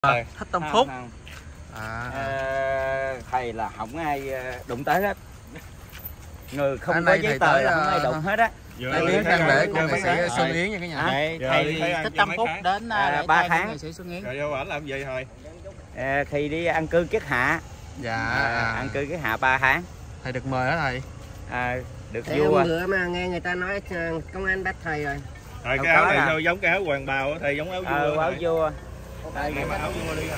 Thích Tâm Phúc. Thầy là không ai đụng tới hết, người không có giấy tờ là không ai đụng hết á. Thầy biết đang lễ của nghệ sĩ Xuân Yến nha cả nhà. Thầy Thích Tâm Phúc đến 3 tháng. nghệ sĩ Xuân Yến. Rồi vô ảnh làm gì thôi? Thì đi ăn cư kiết hạ. Dạ. Ăn cư kiết hạ 3 tháng. Thầy được mời hả thầy? Được thầy vua. Bữa mà nghe người ta nói công an bắt thầy rồi. Rồi cái áo này sao giống cái áo hoàng bào, thầy giống áo vua. Áo vua. Này mà áo vua đi hả?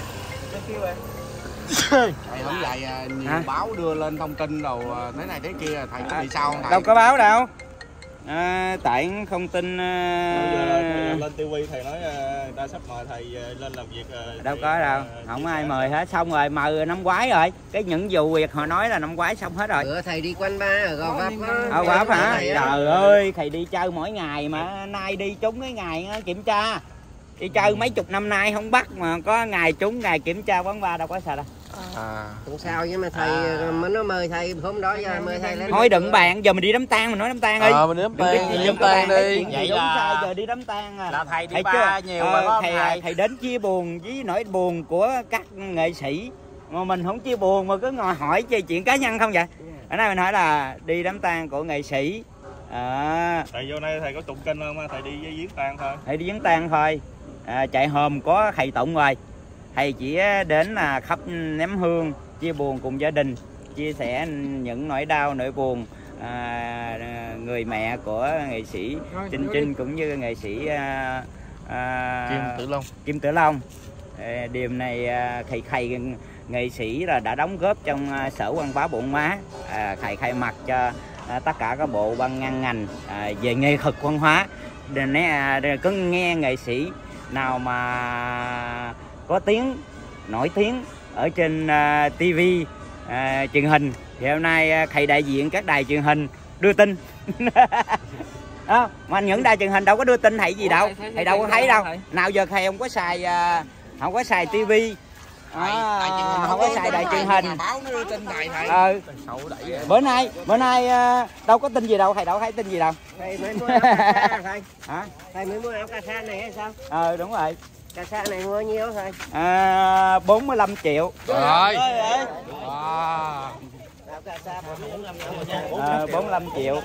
Thầy không vậy nhiều báo đưa lên thông tin rồi thế này thế kia, thầy có bị sao không thầy? Đâu có báo đâu. Tại không tin. Lên tivi thầy nói người ta sắp mời thầy lên làm việc. Đâu có đâu, không ai mời hết. Xong rồi mời năm ngoái rồi. Cái những vụ việc họ nói là năm ngoái xong hết rồi. Bữa thầy đi quanh ba ở Gò Vấp. Vấp hả? Trời ơi, thầy đi chơi mỗi ngày mà nay đi trúng cái ngày kiểm tra. Đi chơi mấy chục năm nay không bắt mà có ngày trúng ngày kiểm tra quán bar đâu có sao đâu. Không sao chứ mà thầy nó mời thầy hôm đó giờ mời thầy lên. Thôi đừng bạn, giờ mình đi đám tang, mình nói đám tang đi. Mình đi đám tang đi. Vậy là giờ đi đám tang là thầy đi ba nhiều mà thầy đến chia buồn với nỗi buồn của các nghệ sĩ mà mình không chia buồn mà cứ ngồi hỏi về chuyện cá nhân không vậy? Ở đây mình hỏi là đi đám tang của nghệ sĩ. Thầy vô đây thầy có tụng kinh không? Thầy đi với viếng tang thôi. Thầy đi viếng tang thôi. Chạy hôm có thầy tụng rồi. Thầy chỉ đến là khắp ném hương, chia buồn cùng gia đình, chia sẻ những nỗi đau, nỗi buồn người mẹ của nghệ sĩ Trinh cũng như nghệ sĩ Kim Tử Long. Điều này thầy nghệ sĩ là đã đóng góp trong Sở Văn hóa Bụng Má. Thầy khai mặt cho tất cả các bộ ban ngành về nghệ thuật văn hóa. Cứ nghe nghệ sĩ nào mà có tiếng nổi tiếng ở trên TV truyền hình thì hôm nay thầy đại diện các đài truyền hình đưa tin. Mà những đài truyền hình đâu có đưa tin thầy gì đâu, thầy đâu có thấy đâu. Nào giờ thầy không có xài TV, không có xài đài truyền hình. Bữa nay đâu có tin gì đâu, thầy đâu thấy tin gì đâu. Thầy mới mua áo cà sa thầy. Hả? Thầy mới mua áo cà sa này hay sao? Đúng rồi. Cà sa này mua nhiêu thầy? 45 triệu. Rồi. Áo cà sa 45 triệu.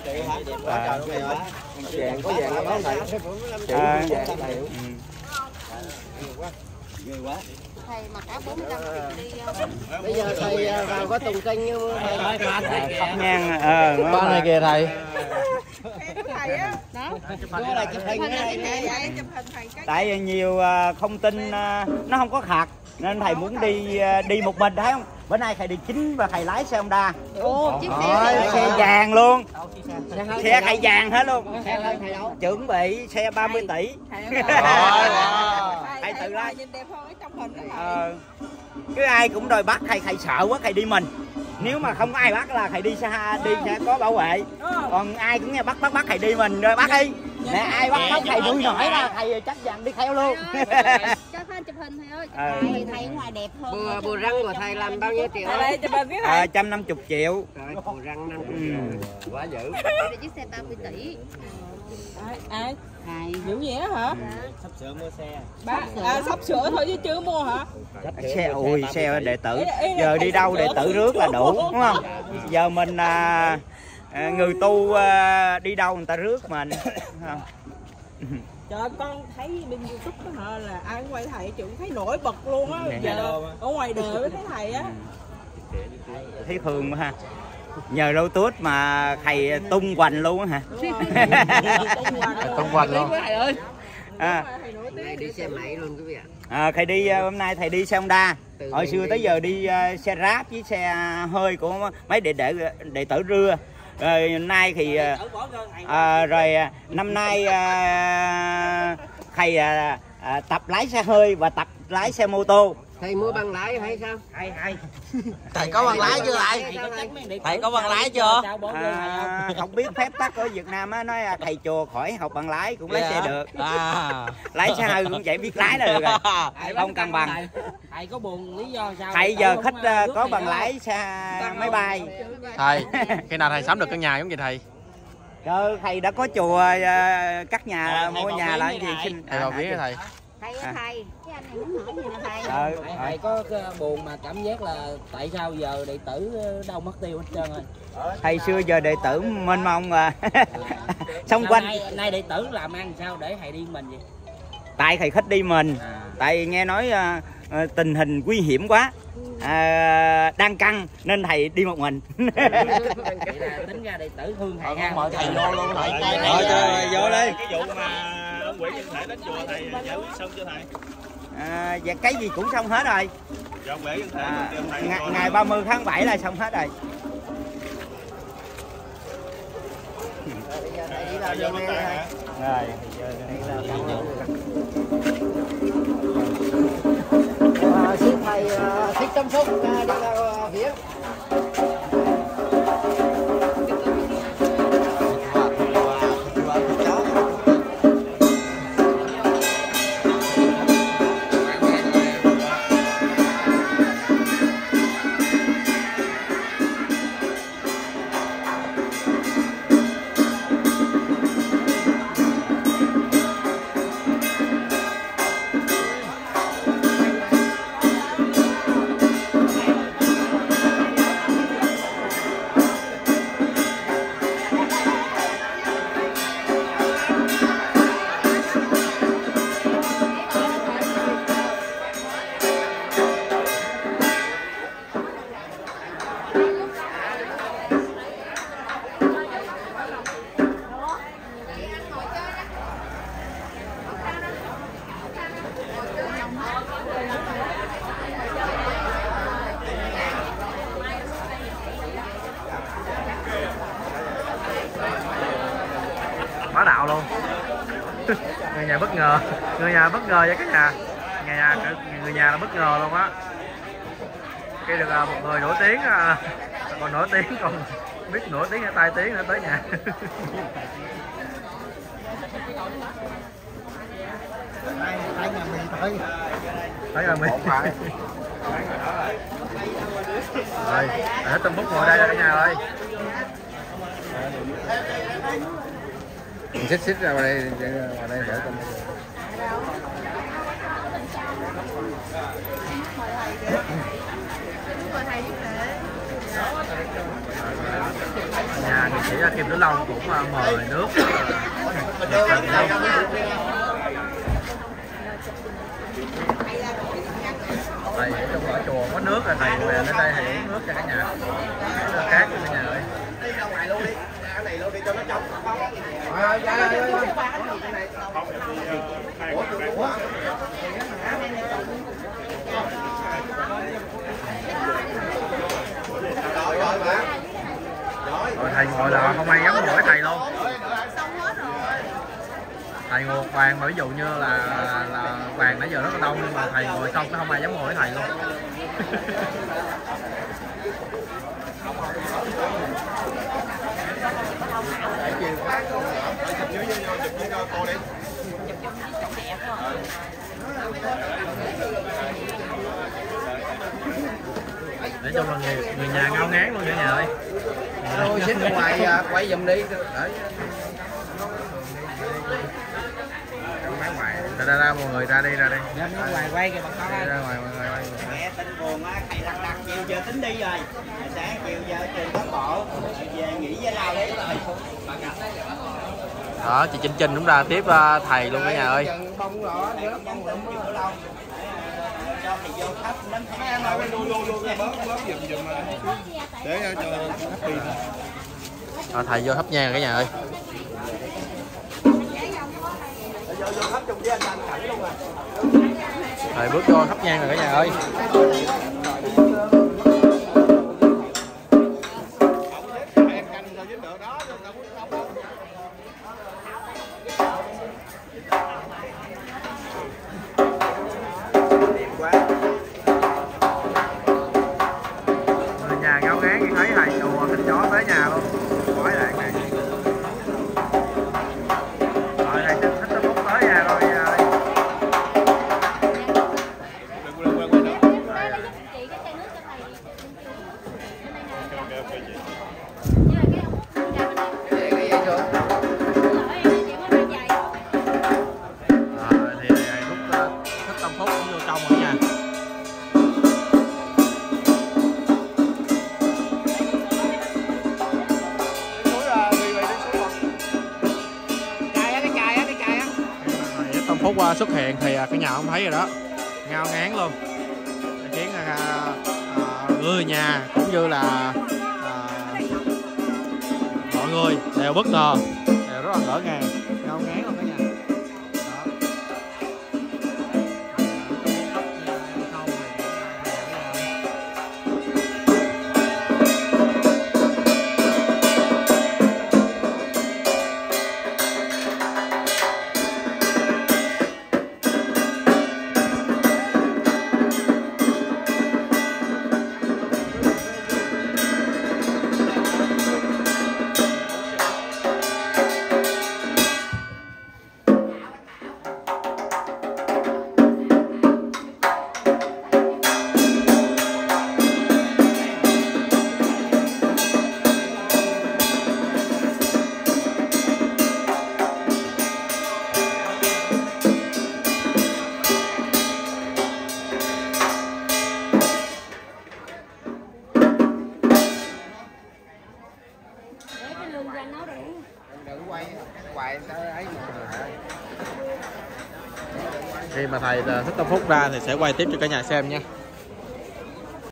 Vàng có vàng đó thầy. 45 triệu. Ghê quá. Thầy mặc áo 45 triệu đi không? Bây giờ thầy vào có tùng kênh như thầy. Thắp nhang. Con này kìa thầy. Thầy á. Đó. Là chụp hình Tại vì nhiều thông tin nó không có thật nên thầy muốn đi một mình, thấy không? Bữa nay thầy đi chính và thầy lái xe Honda. Chiếc Xe vàng luôn. Xe thầy vàng hết luôn. Chuẩn bị xe 30 tỷ. Thầy tự lái. Cứ ai cũng đòi bắt thầy sợ quá thầy đi mình. Nếu mà không có ai bắt là thầy đi sẽ có bảo vệ. Còn ai cũng nghe bắt thầy đi mình rồi bắt đi. Nè ai bắt thầy đuổi nổi là thầy chắc dần đi theo luôn. Cho fan chụp hình thầy ơi. Thầy ngoài đẹp hơn. Bùa răng của thầy làm bao nhiêu triệu? 150 triệu. Trời, bùa răng 50 triệu. Quá dữ. Đây chiếc xe 30 tỷ. Ai? Thầy. Dữ vậy hả? Sắp sửa mua xe. Sắp sửa thôi chứ chưa mua hả? Xe đệ tử. Giờ đi đâu đệ tử rước là đủ, đúng không? Giờ mình người tu đi đâu người ta rước mình. Trời, con thấy bên YouTube đó hả, là ai cũng quay thầy cũng thấy nổi bật luôn á. Giờ ở ngoài đời mới thấy thầy á. Thấy thương quá ha. Nhờ đâu tốt mà thầy tung hoành luôn á hả? Tung hoành luôn. Này đi xe máy luôn quý vị ạ. Thầy đi hôm nay thầy đi xe Honda. Hồi xưa tới giờ đi xe ráp với xe hơi của mấy đệ tử rưa. Rồi nay thì rồi năm nay thầy tập lái xe hơi và tập lái xe mô tô. Thầy mua bằng lái hay sao? Hay. Thầy có bằng lái chưa thầy? Thầy có bằng lái chưa? Không biết phép tắc ở Việt Nam á, nói thầy chùa khỏi học bằng lái cũng lái xe được. Lái xe hơi cũng vậy, biết lái là được rồi. Không cần bằng. Thầy có buồn lý do sao? Thầy giờ khách có bằng lái xe máy bay. Thầy, khi nào thầy sắm được căn nhà giống vậy thầy? Thầy đã có chùa cắt nhà mua nhà là gì xin thầy vào biết thầy. Thầy anh này muốn hỏi gì nè thầy. Thầy có buồn mà cảm giác là tại sao giờ đệ tử đâu mất tiêu hết trơn rồi. Thầy xưa giờ đệ tử mênh mông mà xung quanh. Nay đệ tử làm ăn sao để thầy đi mình vậy? Tại thầy thích đi mình. Tại nghe nói tình hình nguy hiểm quá. Đang căng nên thầy đi một mình. Tính ra đệ tử thương thầy ha. Mời thầy vô luôn thầy. Vô đi. Cái vụ mà ông quỷ nhân thể đến chùa thầy giải quyết xong chưa thầy? Dạ cái gì cũng xong hết rồi. Dạ ông quỷ nhân thể ngày 30 tháng 7 là xong hết rồi. thầy vô luôn hả? Rồi. Xin thầy thích tâm phúc đi vào phía. Phá đạo luôn. Người nhà bất ngờ, người nhà bất ngờ vậy cả nhà. Người nhà là bất ngờ luôn á. Khi được một người nổi tiếng, còn nổi tiếng còn biết nổi tiếng hay tai tiếng nữa tới nhà. Thấy nhà mình thôi. Thấy là mình. Rồi, hết Tâm Phúc ngồi đây là cả nhà ơi. Xích ra đây để Tâm Phúc. Nhà nghệ sĩ Kim Tử Long cũng mời nước. Thầy ở trong ở chùa có nước rồi, thầy về đến đây thầy uống nước cho cả nhà. Cát cho cả nhà ơi. Này luôn đi cho nó trong. Rồi thầy ngồi là không ai dám hỏi thầy luôn. Thầy ngồi bàn mà ví dụ như là bàn nãy giờ rất là đông nhưng mà thầy ngồi xong nó không ai dám hỏi thầy luôn. Để cho là người nhà ngao ngán luôn cả nhà ơi. Thôi xích ra ngoài quay giùm đi. Ra mọi người ra đi. Ra ngoài quay kìa bà con ơi. Ra ngoài Nghe tin buồn á, thầy lăn đặt chiều giờ tính đi rồi. Sáng chiều giờ trường cán bộ về nghỉ với lao đấy rồi. Đó, chị Trinh cũng ra tiếp thầy luôn cả nhà ơi. Cho thầy vô khách đến mấy em ơi, Bớt giùm để cho khách đi. Thầy vô thắp nhang cả nhà ơi. Thầy bước vô thắp nhang rồi cả nhà ơi. Người nhà ngáo ngán khi thấy thầy chùa thịt chó tới nhà luôn. Quái đạn này. Rồi thầy thích Tâm Phúc tới nhà rồi nhà ơi. Thì lúc thích Tâm Phúc cũng xuất hiện thì cả nhà không thấy rồi đó, ngao ngán luôn, khiến người nhà cũng như là mọi người đều bất ngờ, đều rất là ngỡ ngàng, ngao ngán luôn cả nhà. Khi mà thầy thích Tâm Phúc ra thì sẽ quay tiếp cho cả nhà xem nha.